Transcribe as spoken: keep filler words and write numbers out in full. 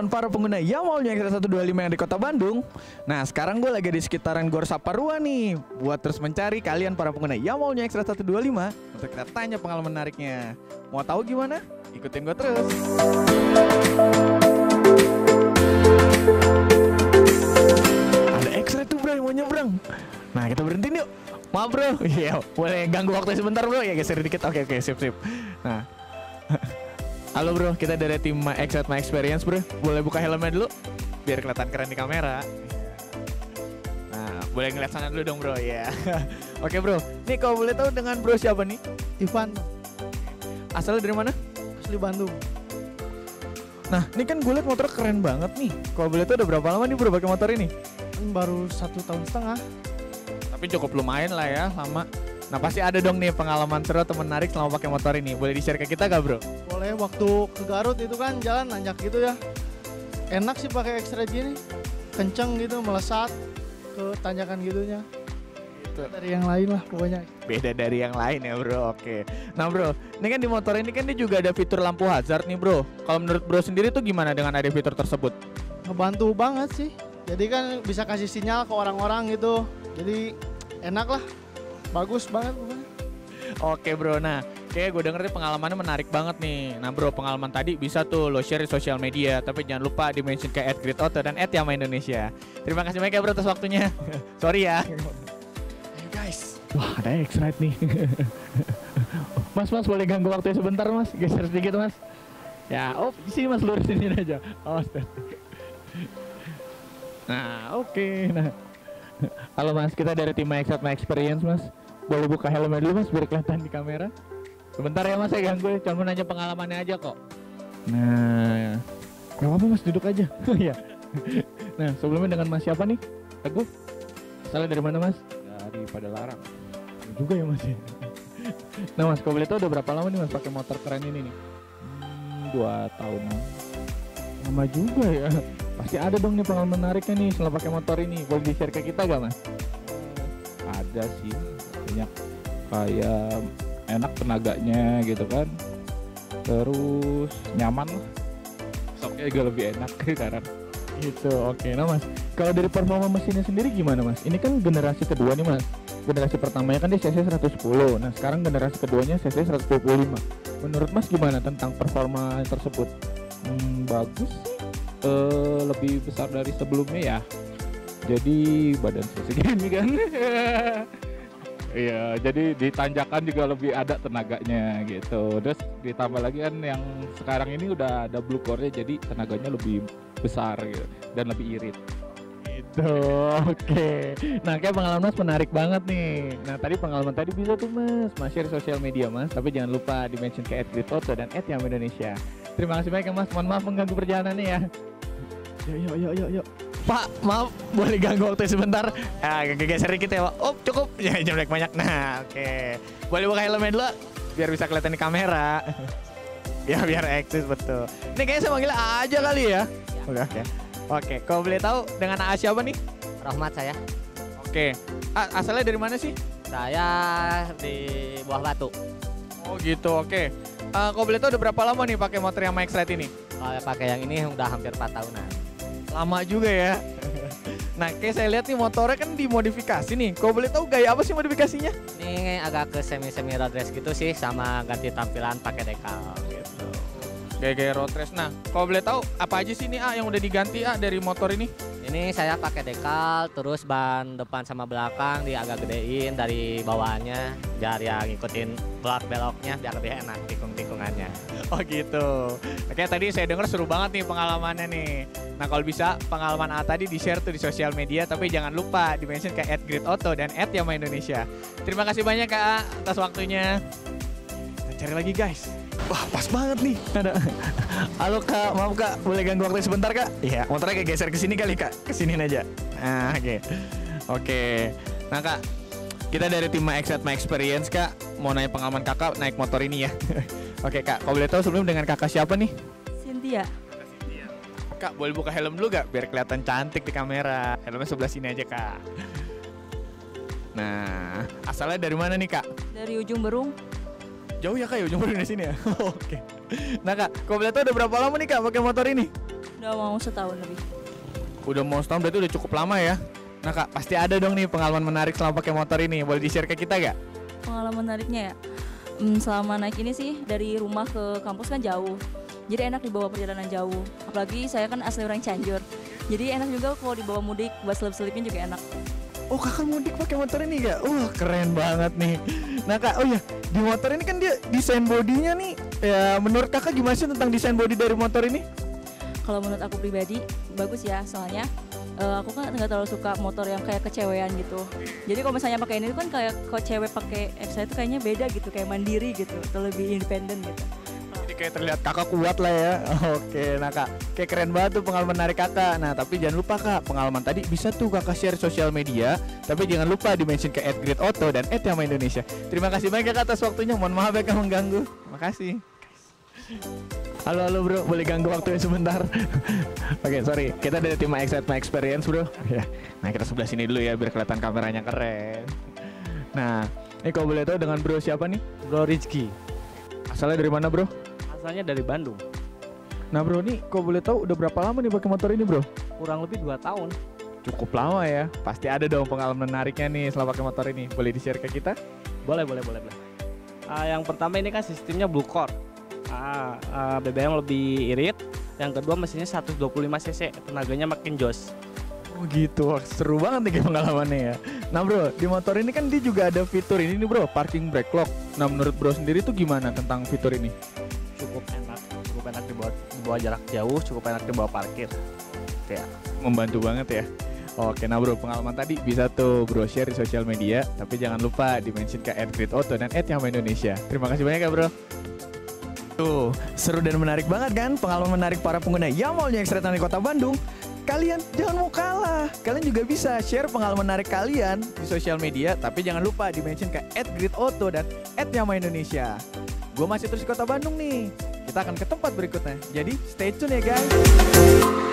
teman-teman para pengguna Yamaha All New X R seratus dua puluh lima yang di kota Bandung. Nah sekarang gue lagi di sekitaran Gor Saparua nih, buat terus mencari kalian para pengguna Yamaha All New X R seratus dua puluh lima untuk kita tanya pengalaman menariknya. Mau tahu gimana? Ikutin gue terus. Ada X-Ray tuh bro yang mau nyebrang. Nah kita berhenti yuk. Maaf bro, iya boleh ganggu waktu sebentar bro, ya geser dikit. Oke oke sip sip. Nah halo bro, kita dari tim X R My Experience bro. Boleh buka helmnya dulu biar kelihatan keren di kamera. Nah, boleh ngeliat sana dulu dong bro ya. Oke bro, nih kalau boleh tahu dengan bro siapa nih? Ivan. Asalnya dari mana? Asli Bandung. Nah, ini kan gue liat motor keren banget nih. Kalau boleh tahu udah berapa lama nih bro pakai motor ini? Baru satu tahun setengah. Tapi cukup lumayan lah ya, lama. Nah pasti ada dong nih pengalaman seru atau menarik selama pakai motor ini. Boleh di-share ke kita gak bro? Boleh, waktu ke Garut itu kan jalan nanjak gitu ya. Enak sih pakai X-Ray gini. Kenceng gitu, melesat ke tanjakan gitunya. Beda dari yang lain lah pokoknya. Beda dari yang lain ya bro, oke. Nah bro, ini kan di motor ini kan dia juga ada fitur lampu hazard nih bro. Kalau menurut bro sendiri tuh gimana dengan ada fitur tersebut? Ngebantu banget sih. Jadi kan bisa kasih sinyal ke orang-orang gitu. Jadi enak lah. Bagus banget pokoknya. Oke bro, nah kayak gue denger nih pengalamannya menarik banget nih. Nah bro, pengalaman tadi bisa tuh lo share di sosial media. Tapi jangan lupa di-mention ke at Grid Auto dan at Yamaha Indonesia. Terima kasih banyak ya bro atas waktunya. Sorry ya. Hey guys, wah ada X-Ride nih. Mas, mas boleh ganggu waktunya sebentar mas? Geser sedikit mas. Ya, oh di sini mas, lurusin ini aja. Oh, nah oke, okay. Nah halo mas, kita dari tim X R My Experience mas. Boleh buka helmnya dulu mas biar kelihatan di kamera. Sebentar ya mas, saya ganggu, cuma mau nanya pengalamannya aja kok. Nah, gak apa-apa mas, duduk aja. Ya. Nah sebelumnya dengan mas siapa nih? Teguh. Asalnya dari mana mas? Dari Padalarang. Juga ya mas ya. Nah mas, kalau boleh tahu udah berapa lama nih mas pakai motor keren ini nih? Hmm, dua tahunan. Lama juga ya. Pasti ada dong nih pengalaman menariknya nih setelah pakai motor ini. Boleh di-share ke kita gak mas? Ada sih, banyak kayak enak tenaganya gitu kan. Terus nyaman lah. Soknya juga lebih enak sekarang. Gitu, oke. Nah mas, kalau dari performa mesinnya sendiri gimana mas? Ini kan generasi kedua nih mas. Generasi pertamanya kan dia C C seratus sepuluh. Nah sekarang generasi keduanya C C seratus dua puluh lima. Menurut mas gimana tentang performa tersebut? Hmm, bagus sih. Uh, lebih besar dari sebelumnya ya. Jadi badan saya segini kan. Iya, jadi di tanjakan juga lebih ada tenaganya gitu. Terus ditambah lagi kan yang sekarang ini udah ada blue core-nya, jadi tenaganya lebih besar gitu dan lebih irit. Gitu, oke. Nah kayak pengalaman mas menarik banget nih. Nah tadi pengalaman tadi bisa tuh mas, mas share sosial media mas. Tapi jangan lupa di-mention ke at Grid Auto dan at Yamaha Indonesia. Terima kasih banyak ya mas, mohon maaf mengganggu perjalanannya ya. Yuk yuk yuk yuk yuk. Pak, maaf boleh ganggu waktu sebentar. Ah, geser dikit ya pak. Oh cukup, jangan jelek banyak. Nah oke, boleh buka helmnya dulu biar bisa kelihatan di kamera. Ya biar eksis betul. Ini kayaknya saya manggil A aja kali ya. Oke oke. Oke, kalau boleh tahu dengan A siapa nih? Rahmat saya. Oke, A, asalnya dari mana sih? Saya di Buah Batu. Oh gitu, oke. Uh, kalau boleh tahu udah berapa lama nih pakai motor Yamaha X-Ride ini? Kalau pakai yang ini udah hampir empat tahunan. Lama juga ya. Nah, kayak saya lihat nih motornya kan dimodifikasi nih. Kalau boleh tahu gaya apa sih modifikasinya? Ini agak ke semi-semi road race gitu sih, sama ganti tampilan pakai dekal gitu. Gaya-gaya road race. Nah, kalau boleh tahu apa aja sih nih A yang udah diganti A dari motor ini? Ini saya pakai dekal, terus ban depan sama belakang di agak gedein dari bawaannya, biar ya ngikutin belok-beloknya biar lebih enak tikung-tikungannya. Oh gitu. Oke, tadi saya dengar seru banget nih pengalamannya nih. Nah kalau bisa pengalaman A tadi di-share tuh di sosial media, tapi jangan lupa di-mention ke at Grid Auto dan at Yamaha Indonesia. Terima kasih banyak Kak A atas waktunya. Kita cari lagi guys. Wah pas banget nih. Ada. Halo Kak, maaf Kak, boleh ganggu waktu sebentar Kak? Iya, motornya kayak geser ke sini kali Kak. Kesini aja. Nah oke. Okay. Oke. Okay. Nah Kak, kita dari tim X R My Experience Kak, mau nanya pengalaman kakak naik motor ini ya. Oke Kak, kalau boleh tahu sebelum dengan kakak siapa nih? Cynthia. Kak, boleh buka helm dulu gak? Biar kelihatan cantik di kamera. Helmnya sebelah sini aja Kak. Nah, asalnya dari mana nih Kak? Dari Ujung Berung. Jauh ya Kak ya, ujung Berung dari sini ya? Oke. Nah Kak, kalau boleh tahu udah berapa lama nih Kak pakai motor ini? Udah mau setahun lebih. Udah mau setahun berarti udah cukup lama ya. Nah Kak, pasti ada dong nih pengalaman menarik selama pakai motor ini. Boleh di-share ke kita gak? Pengalaman menariknya ya, hmm, selama naik ini sih dari rumah ke kampus kan jauh. Jadi enak dibawa perjalanan jauh. Apalagi saya kan asli orang Cianjur. Jadi enak juga kalau dibawa mudik, buat selip-selipnya juga enak. Oh kakak mudik pakai motor ini gak? Wah keren banget nih. Nah Kak, oh ya di motor ini kan dia desain bodinya nih. Ya menurut kakak gimana sih tentang desain bodi dari motor ini? Kalau menurut aku pribadi bagus ya, soalnya uh, aku kan nggak terlalu suka motor yang kayak kecewean gitu. Jadi kalau misalnya pakai ini tuh kan kayak kalau cewek pakai X I itu kayaknya beda gitu, kayak mandiri gitu, atau lebih independen gitu. Jadi kayak terlihat kakak kuat lah ya. Oke, nah Kak, kayak keren banget tuh pengalaman menarik kakak. Nah tapi jangan lupa Kak, pengalaman tadi bisa tuh kakak share sosial media. Tapi jangan lupa di-mention ke et grid auto dan et yama indonesia. Terima kasih banyak ya Kak atas waktunya. Mohon maaf ya Kak mengganggu. Makasih. Halo halo bro, boleh ganggu waktunya sebentar? Oke sorry, kita dari tim Excite My Experience bro. Ya, nah kita sebelah sini dulu ya biar kelihatan kameranya keren. Nah, ini kalau boleh tahu dengan bro siapa nih? Bro Rizky, Asalnya dari mana bro? asalnya dari Bandung, Nah bro, nih kalau boleh tahu udah berapa lama nih pakai motor ini bro? kurang lebih dua tahun. Cukup lama ya. Pasti ada dong pengalaman menariknya nih setelah pakai motor ini. Boleh di-share ke kita? Boleh, boleh, boleh, boleh. Ah, yang pertama ini kan sistemnya Blue Core. Ah, ah, B B M lebih irit. Yang kedua mesinnya seratus dua puluh lima cc, tenaganya makin jos. Oh gitu, wah, seru banget nih kayak pengalamannya ya. Nah bro, di motor ini kan dia juga ada fitur ini nih bro, parking brake lock. Nah menurut bro sendiri tuh gimana tentang fitur ini? Cukup enak, cukup enak dibawa, dibawa jarak jauh, cukup enak dibawa parkir. Ya, Membantu banget ya. Oke, nah bro, pengalaman tadi bisa tuh bro share di sosial media. Tapi jangan lupa di-mention ke et grid auto dan et yama indonesia. Terima kasih banyak ya bro. Tuh, seru dan menarik banget kan pengalaman menarik para pengguna Yamolnya X-Rate di Kota Bandung. Kalian jangan mau kalah. Kalian juga bisa share pengalaman menarik kalian di sosial media, tapi jangan lupa di-mention ke et grid auto dan et yama indonesia. Gue masih terus di Kota Bandung nih. Kita akan ke tempat berikutnya. Jadi stay tune ya guys.